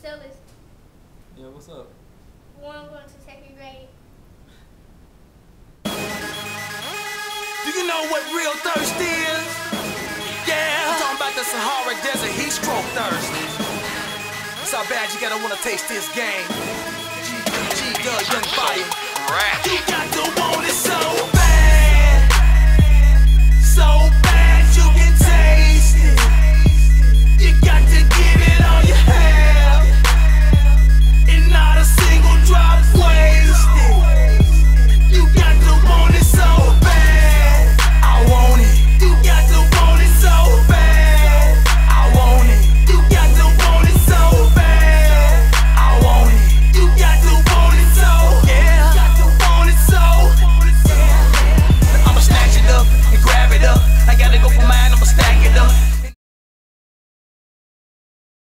Marcellus. Yeah, what's up? One going to second grade. Do you know what real thirst is? Yeah, I'm talking about the Sahara Desert heat stroke thirst. That's how bad you gotta wanna taste this game. G does young fire. You got to want it so bad, so